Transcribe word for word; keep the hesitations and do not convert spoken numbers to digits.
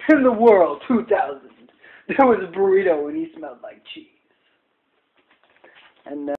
In the world, two thousand, there was a burrito and he smelled like cheese. And uh,